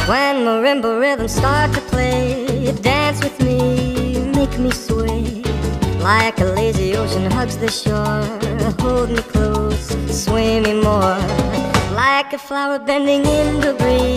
When marimba rhythms start to play, dance with me, make me sway. Like a lazy ocean hugs the shore, hold me close, sway me more. Like a flower bending in the breeze.